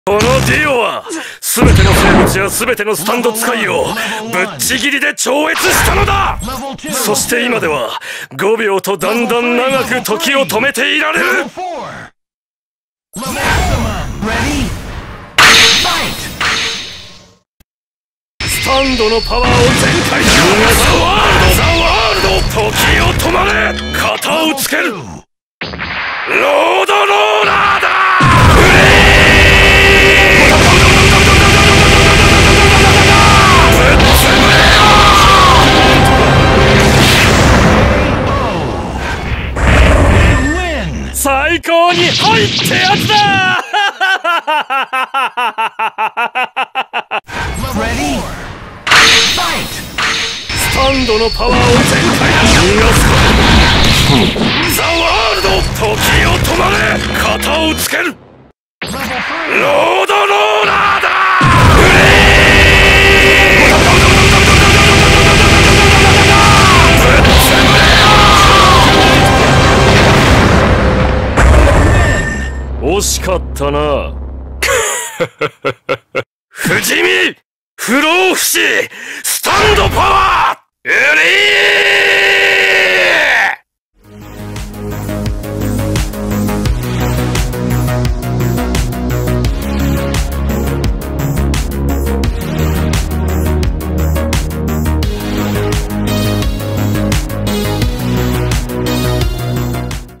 このディオは全ての生物や全てのスタンド使いをぶっちぎりで超越したのだ。そして今では5秒とだんだん長く時を止めていられる。スタンドのパワーを全開だ。ザワールド、時を止まれ。型をつける。ロードローラーだ。最高に入ってやつだ。スタンドのパワーを全開だ。逃がすか。ザワールド、時を止まれ。型をつける。ロードローラーだ。惜しかったな。不死身、不老不死、スタンドパワー。